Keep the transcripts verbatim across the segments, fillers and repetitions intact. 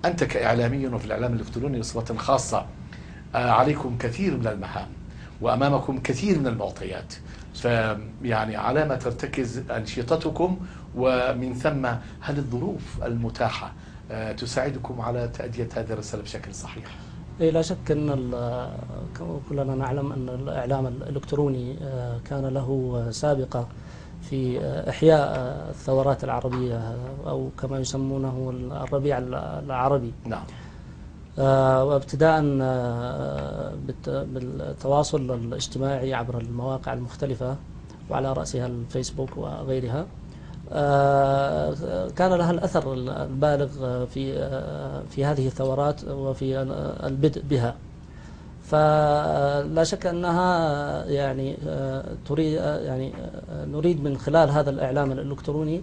أنت كإعلامي وفي الإعلام الإلكتروني بصفة خاصة عليكم كثير من المهام وأمامكم كثير من المعطيات، فيعني على ما ترتكز أنشطتكم، ومن ثم هل الظروف المتاحة تساعدكم على تأدية هذه الرسالة بشكل صحيح؟ إيه، لا شك أن كلنا نعلم أن الإعلام الإلكتروني كان له سابقة في إحياء الثورات العربية، أو كما يسمونه الربيع العربي. نعم. وابتداء بالتواصل الاجتماعي عبر المواقع المختلفة وعلى رأسها الفيسبوك وغيرها، كان لها الأثر البالغ في في هذه الثورات وفي البدء بها. فلا شك أنها يعني تريد يعني نريد من خلال هذا الإعلام الإلكتروني،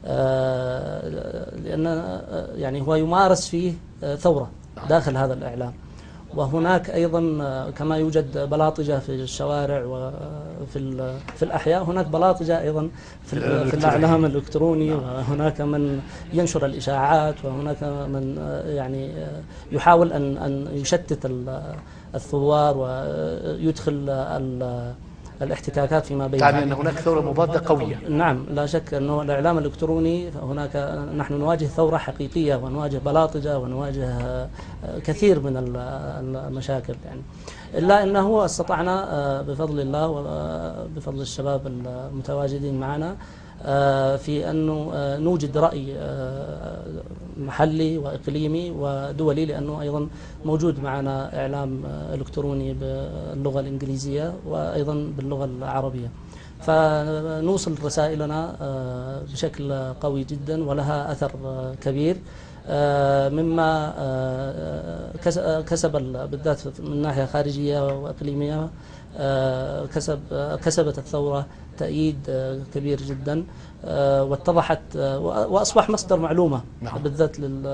لأن يعني هو يمارس فيه ثورة داخل هذا الإعلام. وهناك أيضا كما يوجد بلاطجة في الشوارع وفي في الأحياء، هناك بلاطجة أيضا في, في الإعلام الإلكتروني، وهناك من ينشر الإشاعات، وهناك من يعني يحاول أن أن يشتت الثوار ويدخل الاحتكاكات فيما بينهم. يعني أن هناك ثورة مضادة قوية. نعم، لا شك أنه الإعلام الإلكتروني هناك نحن نواجه ثورة حقيقية، ونواجه بلاطجة، ونواجه كثير من المشاكل يعني. إلا أنه استطعنا بفضل الله وبفضل الشباب المتواجدين معنا في أنه نوجد رأي محلي وإقليمي ودولي، لأنه أيضا موجود معنا إعلام إلكتروني باللغة الإنجليزية وأيضا باللغة العربية، فنوصل رسائلنا بشكل قوي جدا ولها أثر كبير، مما كسب بالذات من ناحية خارجية وإقليمية كسب كسبت الثورة تأييد كبير جدا، واتضحت وأصبح مصدر معلومة. نعم. بالذات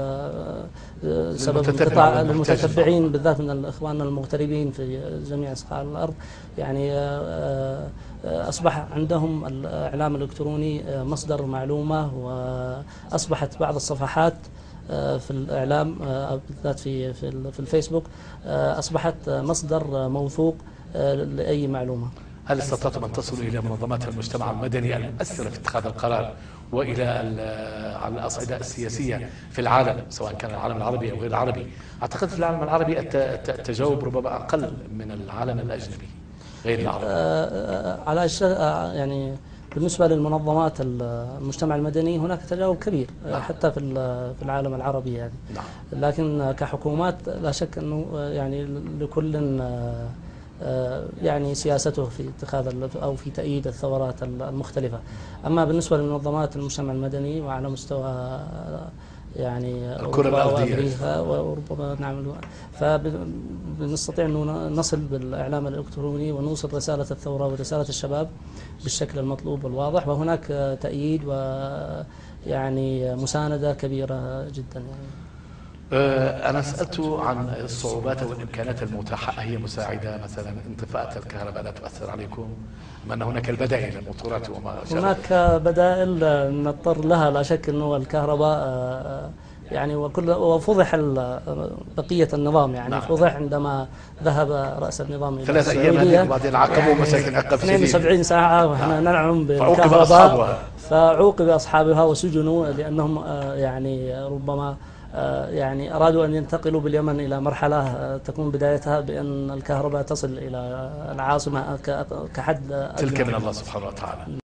سبب القطاع للمتتبعين، بالذات من إخواننا المغتربين في جميع أنحاء الأرض، يعني أصبح عندهم الإعلام الإلكتروني مصدر معلومة، وأصبحت بعض الصفحات في الإعلام بالذات في في الفيسبوك أصبحت مصدر موثوق لأي معلومة. هل استطعتم أن تصلوا إلى منظمات المجتمع المدني المؤثرة في اتخاذ القرار وإلى على الأصعدة السياسية في العالم، سواء كان العالم العربي أو غير العربي؟ أعتقد في العالم العربي التجاوب ربما أقل من العالم الأجنبي غير العربي. على يعني بالنسبة للمنظمات المجتمع المدني هناك تجاوب كبير. نعم. حتى في في العالم العربي يعني. نعم. لكن كحكومات لا شك أنه يعني لكل يعني سياسته في اتخاذ أو في تأييد الثورات المختلفة. أما بالنسبة للمنظمات المجتمع المدني وعلى مستوى يعني الكرة الأرضية وربما نعمل، فبنستطيع أن نصل بالإعلام الإلكتروني ونوصل رسالة الثورة ورسالة الشباب بالشكل المطلوب والواضح، وهناك تأييد ويعني مساندة كبيرة جدا يعني. أنا سألت عن الصعوبات والإمكانات المتاحة، هي مساعدة مثلا انطفاءة الكهرباء لا تؤثر عليكم؟ أم أن هناك البدائل الموتورات وما شابه؟ هناك بدائل نضطر لها، لا شك أنه الكهرباء يعني وكل وفضح بقية النظام يعني. نعم. فضح عندما ذهب رأس النظام إلى ثلاث أيام هذيك وبعدين عقبوا مساكن عقب اثنين وسبعين ساعة ونحن ننعم بالكهرباء، فعوقب أصحابها وسجنوا لأنهم يعني ربما يعني أرادوا أن ينتقلوا باليمن إلى مرحلة تكون بدايتها بأن الكهرباء تصل إلى العاصمة كحد تلك من الله سبحانه وتعالى.